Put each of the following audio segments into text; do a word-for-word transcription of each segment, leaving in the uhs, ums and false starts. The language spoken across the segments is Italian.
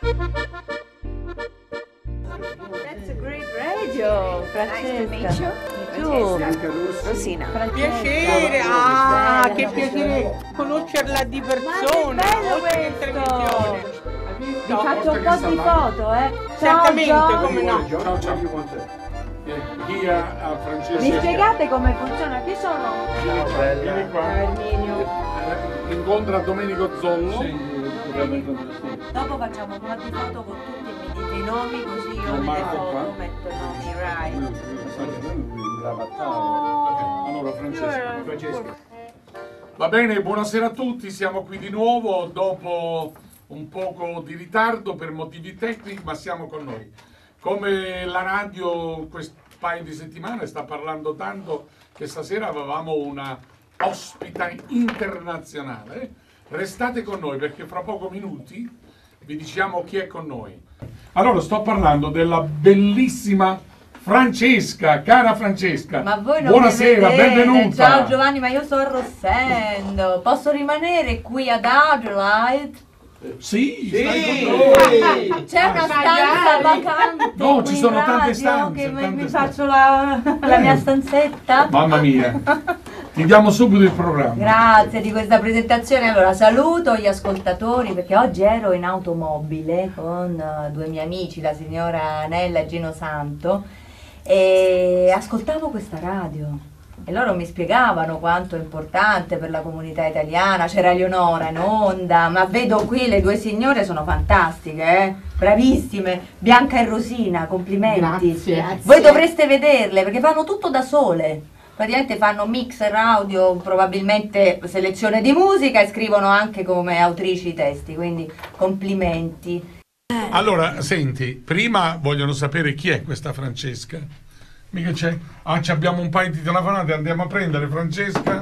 That's a great radio, Francesca. Tu, Rosina. Piacere, ah, che piacere conoscerla di persona. Ma che bello questo! Vi faccio un po' di foto, eh. Certamente, Ciao, come no. Ciao, ciao. Via a Francesca. Mi spiegate come funziona? Chi sono? Ciao, bella. Vieni qua. Erminio. Incontra Domenico Zollo. Dopo facciamo un po' di foto con tutti e mi dite i nomi così io Non nelle marco foto qua. metto i nomi, right? Allora, Francesca. Francesca. Va bene, buonasera a tutti, siamo qui di nuovo dopo un poco di ritardo per motivi tecnici, ma siamo con noi. Come la radio questo paio di settimane sta parlando tanto che stasera avevamo una ospita internazionale, restate con noi perché fra pochi minuti vi diciamo chi è con noi. Allora sto parlando della bellissima Francesca, cara Francesca. Ma voi non buonasera, mi vedete. benvenuta. Ciao Giovanni, ma io sto arrossendo. Posso rimanere qui ad Adelaide? Sì, stai con noi. C'è una stanza vacante. No, ci qui sono in tante radio, stanze, Che mi, tante mi stanze. faccio la, la Eh. mia stanzetta. Mamma mia, ti diamo subito il programma. Grazie di questa presentazione. Allora saluto gli ascoltatori perché oggi ero in automobile con eh, due miei amici, la signora Nella e Gino Santo, e ascoltavo questa radio. E loro mi spiegavano quanto è importante per la comunità italiana. C'era Eleonora in onda, ma vedo qui le due signore sono fantastiche, eh? Bravissime, Bianca e Rosina, complimenti. Grazie, grazie. Voi dovreste vederle perché fanno tutto da sole. Praticamente fanno mixer audio, probabilmente selezione di musica e scrivono anche come autrici i testi, quindi complimenti. Allora, senti, prima vogliono sapere chi è questa Francesca. Mica c'è. Ah, ci abbiamo un paio di telefonate, andiamo a prendere Francesca.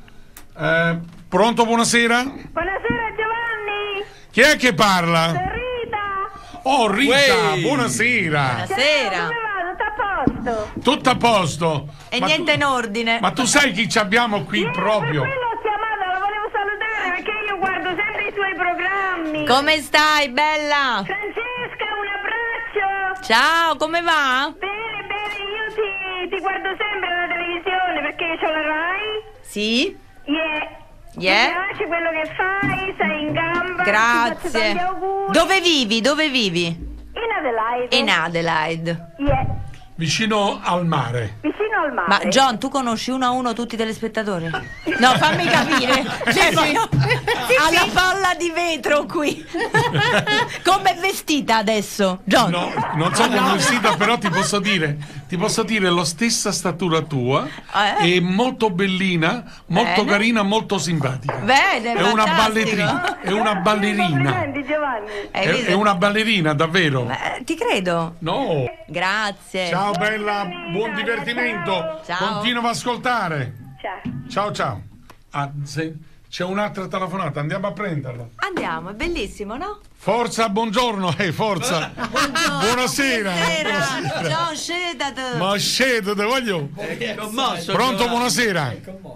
Eh, pronto, buonasera? Buonasera Giovanni, Chi è che parla? sono Rita. Oh, Rita, Uè. buonasera. Buonasera. Come va? Tutto a posto? Tutto a posto. E Ma niente tu- in ordine. Ma tu sai chi ci abbiamo qui Ieri proprio? Per quello ho chiamato, la volevo salutare perché io guardo sempre i suoi programmi. Come stai, bella? Francesca, un abbraccio. Ciao, come va? Bene, bene, io ti, ti guardo sempre alla televisione perché io ho la Rai. Sì? Yeah. Yeah. Mi piace quello che fai, sei in gamba. Ti faccio Grazie. tanti auguri. Dove vivi? Dove vivi? In Adelaide. In Adelaide. Yeah. Vicino al mare. Vicino al mare. Ma John, tu conosci uno a uno tutti i telespettatori? No, fammi capire. Cioè, proprio alla palla di vetro qui. Come è vestita adesso, John? No, non so come vestita, però ti posso dire, ti posso dire la stessa statura tua, Eh? è molto bellina, molto Bene. carina, molto simpatica. Bene, È una fantastico. ballerina, è una ballerina. Complimenti Giovanni. Hai È, visto? è una ballerina, davvero. Eh, ti credo. No. Grazie. Ciao bella, buon divertimento. Ciao. Continua ad ascoltare. Ciao. Ciao ciao. Ah, se- c'è un'altra telefonata, andiamo a prenderla. Andiamo, è bellissimo, no? Forza, buongiorno, eh, forza. Buongiorno. Buonasera. Buonasera. John, scendete. Ma scendo, te voglio. È commosso. Pronto, buonasera.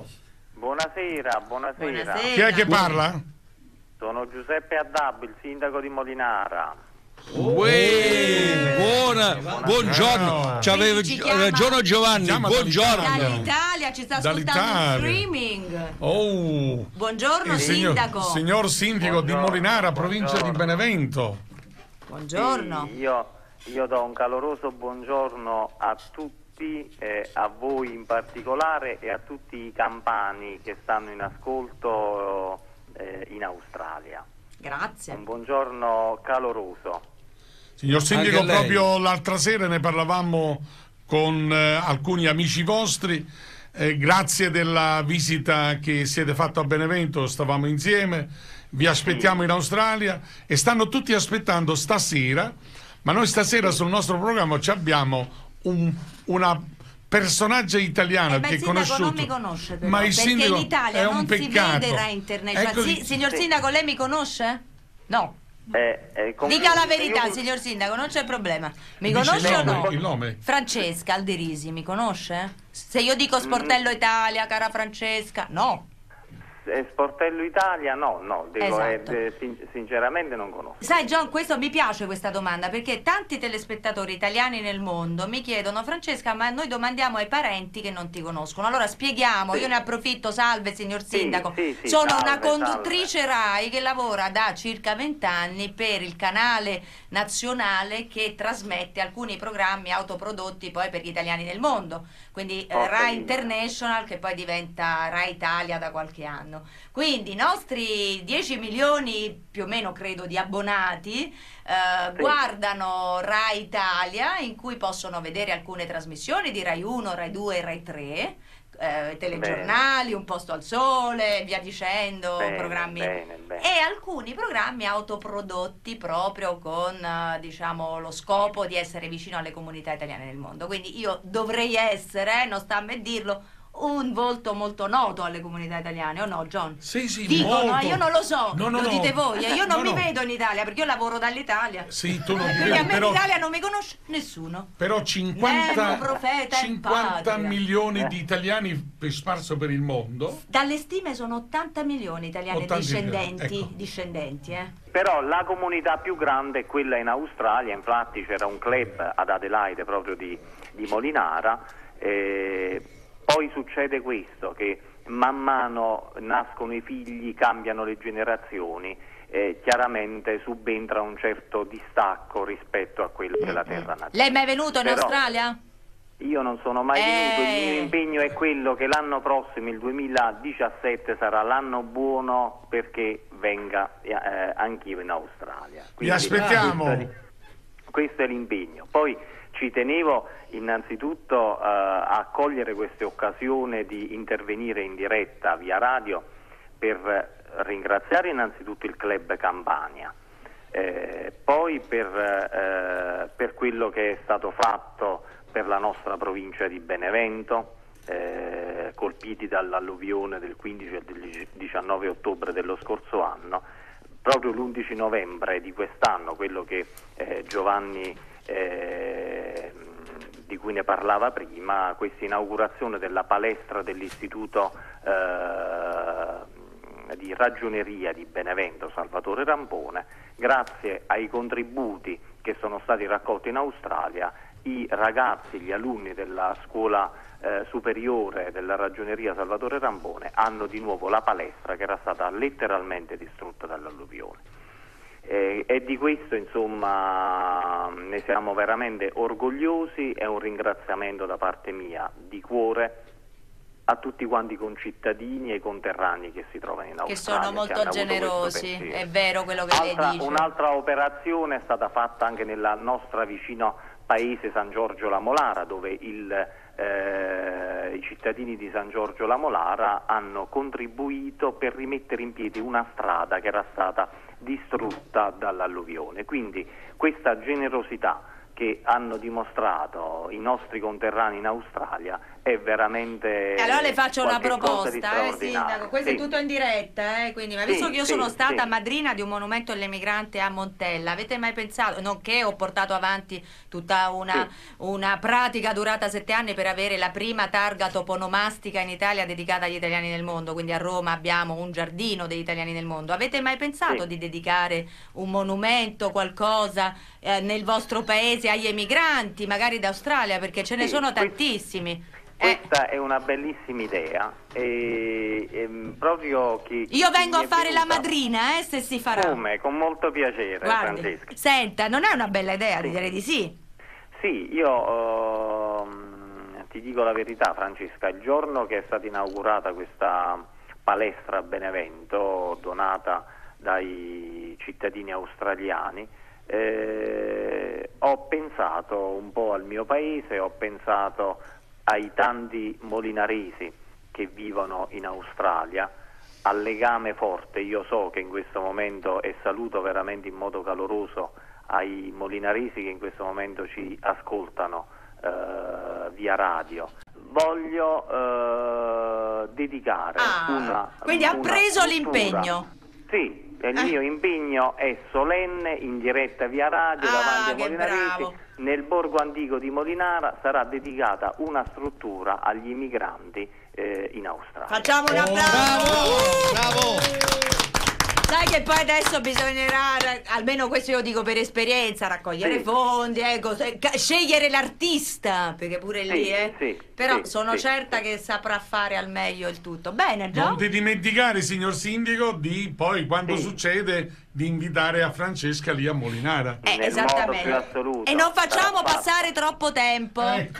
Buonasera, buonasera. Buonasera. Chi è che parla? Sono Giuseppe Addabbo, il sindaco di Molinara. Uè, buona, buongiorno. C'aveva Quindi ci chiama- ragione Giovanni, Chiama buongiorno. Dall'Italia ci sta ascoltando in Dall'Italia. streaming. Oh. Buongiorno Il signor, sindaco. signor sindaco di Buongiorno, Molinara, provincia di buongiorno. Benevento. Buongiorno. Sì, io, io do un caloroso buongiorno a tutti, eh, a voi in particolare e a tutti i campani che stanno in ascolto eh, in Australia. Grazie. Un buongiorno caloroso. Signor sindaco, Anche lei. proprio l'altra sera ne parlavamo con eh, alcuni amici vostri. Eh, grazie della visita che siete fatto a Benevento, stavamo insieme. Vi aspettiamo in Australia e stanno tutti aspettando stasera. Ma noi stasera sul nostro programma ci abbiamo un, una personaggio italiano Eh, ma che il è sindaco conosciuto. non mi conosce però, ma il perché sindaco in Italia è non un si peccato. vede Rai Internet. Ecco, Sì, signor sì. sindaco, lei mi conosce? No. Eh, eh, com- Dica la verità, io- signor sindaco, non c'è problema. Mi Dice conosce il o nome, no? il nome. Francesca Alderisi, mi conosce? Se io dico Sportello Italia, cara Francesca, no. Sportello Italia no, no, devo, Esatto. eh, sin- sinceramente non conosco. Sai John, questo mi piace questa domanda perché tanti telespettatori italiani nel mondo mi chiedono: Francesca, ma noi domandiamo ai parenti che non ti conoscono, allora spieghiamo. Sì. Io ne approfitto, salve signor Sì, Sindaco, sì, sì, sono salve, una conduttrice salve. RAI che lavora da circa vent'anni per il canale nazionale che trasmette alcuni programmi autoprodotti poi per gli italiani nel mondo, quindi eh, Ho RAI capito. International, che poi diventa RAI Italia da qualche anno. Quindi i nostri dieci milioni più o meno credo di abbonati eh, Sì. guardano RAI Italia, in cui possono vedere alcune trasmissioni di RAI uno, RAI due e RAI tre, eh, telegiornali, Un posto al sole, via dicendo, Bene, programmi bene, bene. e alcuni programmi autoprodotti proprio con eh, diciamo lo scopo di essere vicino alle comunità italiane nel mondo. Quindi io dovrei essere, eh, non sta a me dirlo, un volto molto noto alle comunità italiane, o no John? Sì, sì, Dicono, molto. io non lo so, No, no, lo no. dite voi, eh, io non No, mi no. vedo in Italia perché io lavoro dall'Italia. Sì, tu non ti Quindi a vedi, me però, in Italia non mi conosce nessuno. però cinquanta, Ecco, profeta in cinquanta patria. milioni di italiani sparso per il mondo. Dalle stime sono ottanta milioni italiani ottanta discendenti, milioni, ecco. discendenti, eh. Però la comunità più grande è quella in Australia, infatti c'era un club ad Adelaide proprio di, di Molinara. eh, Poi succede questo, che man mano nascono i figli, cambiano le generazioni, eh, chiaramente subentra un certo distacco rispetto a quello della terra natale. Lei è mai venuto in Però Australia? Io non sono mai Eh. venuto, il mio impegno è quello che l'anno prossimo, il duemiladiciassette, sarà l'anno buono perché venga eh, anch'io in Australia. Vi aspettiamo. Questo è, questo è l'impegno. Poi ci tenevo innanzitutto eh, a cogliere questa occasione di intervenire in diretta via radio per ringraziare innanzitutto il Club Campania, eh, poi per, eh, per quello che è stato fatto per la nostra provincia di Benevento, eh, colpiti dall'alluvione del quindici e del diciannove ottobre dello scorso anno. Proprio l'undici novembre di quest'anno, quello che eh, Giovanni Eh, di cui ne parlava prima, questa inaugurazione della palestra dell'Istituto eh, di Ragioneria di Benevento Salvatore Rampone, grazie ai contributi che sono stati raccolti in Australia, i ragazzi, gli alunni della scuola eh, superiore della Ragioneria Salvatore Rampone hanno di nuovo la palestra che era stata letteralmente distrutta dall'alluvione. Eh, e di questo insomma ne siamo veramente orgogliosi. È un ringraziamento da parte mia di cuore a tutti quanti i concittadini e i conterranei che si trovano in Che Australia, sono molto hanno avuto generosi, questo pensiero. è vero quello che lei Altra- dice. Un'altra operazione è stata fatta anche nella nostra vicino paese San Giorgio La Molara, dove il, eh, i cittadini di San Giorgio La Molara hanno contribuito per rimettere in piedi una strada che era stata distrutta dall'alluvione. Quindi questa generosità che hanno dimostrato i nostri conterranei in Australia è veramente E allora le faccio una qualche cosa di proposta, eh, straordinario. Sindaco, questo Sì. è tutto in diretta, eh, quindi, ma Sì, visto che io sì, sono stata sì. madrina di un monumento all'emigrante a Montella, avete mai pensato, nonché ho portato avanti tutta una, Sì. una pratica durata sette anni per avere la prima targa toponomastica in Italia dedicata agli italiani nel mondo, quindi a Roma abbiamo un giardino degli italiani nel mondo, avete mai pensato Sì. di dedicare un monumento, qualcosa eh, nel vostro paese agli emigranti, magari d'Australia, perché ce ne Sì, sono questo- tantissimi? Eh, Questa è una bellissima idea e, e proprio che io vengo mi a è fare la venuta- madrina, eh, se si farà. Come? Con molto piacere, Guardi, Francesca. senta, non è una bella idea, Sì. direi di sì. Sì, io ehm, ti dico la verità, Francesca, il giorno che è stata inaugurata questa palestra a Benevento, donata dai cittadini australiani, eh, ho pensato un po' al mio paese, ho pensato ai tanti molinaresi che vivono in Australia, al legame forte. Io so che in questo momento, e saluto veramente in modo caloroso ai molinaresi che in questo momento ci ascoltano eh, via radio, voglio eh, dedicare Ah, una quindi ha una preso struttura. l'impegno. Sì, il Eh. mio impegno è solenne, in diretta via radio, Ah, davanti ai che molinaresi. bravo. Nel borgo antico di Molinara sarà dedicata una struttura agli immigranti eh, in Australia. Facciamo un applauso. Bravo, bravo. Sai che poi adesso bisognerà, almeno questo io dico per esperienza, raccogliere Sì. fondi, ecco, se- ca- scegliere l'artista, perché pure Sì, lì, eh. sì, Però sì, sono sì, certa sì. che saprà fare al meglio il tutto. Bene, già. Non ti dimenticare, signor Sindaco, di poi quando Sì. succede di invitare a Francesca lì a Molinara. Eh, Nel esattamente. modo più assoluto. E non facciamo Sarà passare troppo tempo. Ecco.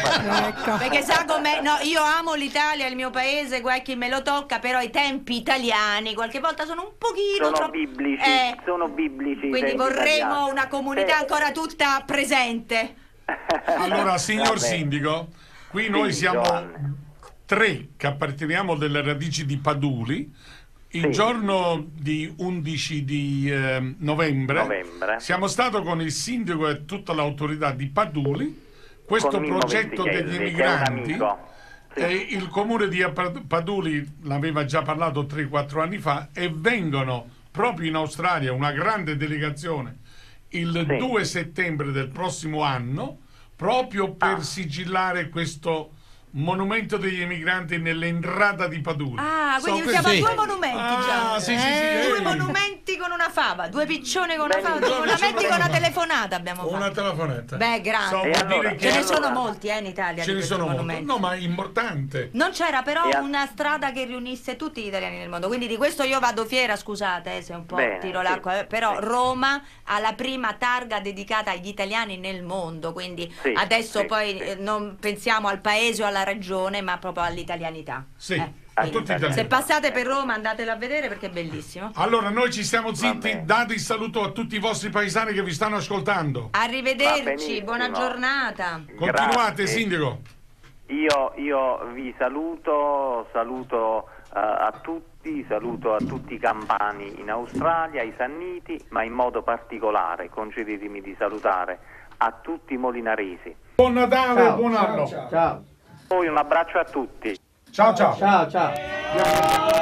Ecco. Perché sa com'è? No, io amo l'Italia, il mio paese, guai chi me lo tocca, però i tempi italiani qualche volta sono un pochino Sono troppo biblici, Eh, sono biblici. i Quindi tempi vorremmo italiani. una comunità Eh, ancora tutta presente. Allora, signor Vabbè. Sindaco, qui noi Sì, siamo Giovanni. tre che apparteniamo delle radici di Paduli. Il Sì. giorno di undici di eh, novembre, Novembre. siamo stati con il sindaco e tutta l'autorità di Paduli. Questo Con Mimmo progetto Vestichelli, degli che è un emigranti, amico. Sì. eh, il comune di Pad- Paduli l'aveva già parlato tre quattro anni fa, e vengono proprio in Australia una grande delegazione il Sì. due settembre del prossimo anno, proprio per Ah. sigillare questo monumento degli emigranti nell'entrata di Paduli. Ah, quindi So- siamo sì. a due monumenti già. Ah, sì, sì, sì, Eh, Due ehi. monumenti con una fava, due piccioni con una fava, Benissimo. due monumenti con una telefonata abbiamo Una fatto. telefonata. Beh, grande. So, E vuol allora- dire che Ce ne allora- sono molti eh, in Italia ce di ne questi sono molti. monumenti. No, ma è importante. Non c'era però E a- una strada che riunisse tutti gli italiani nel mondo, quindi di questo io vado fiera, scusate eh, se un po' Bene, tiro sì, l'acqua, eh, però sì. Roma ha la prima targa dedicata agli italiani nel mondo, quindi Sì, adesso sì, poi sì. eh, non pensiamo al paese o alla regione, ma proprio all'italianità. Sì, Eh, a quindi tutti italiani. se passate per Roma andatelo a vedere perché è bellissimo. Allora, noi ci stiamo zitti, bene. date il saluto a tutti i vostri paesani che vi stanno ascoltando. Va Arrivederci, benissimo. buona giornata. Continuate, Grazie. Sindaco. Io, io vi saluto, saluto eh, a tutti, saluto a tutti i campani in Australia, i sanniti, ma in modo particolare concedetemi di salutare a tutti i molinaresi. Buon Natale, Ciao, buon ciao, anno. ciao. Ciao, Poi un abbraccio a tutti. Ciao, ciao. ciao, ciao.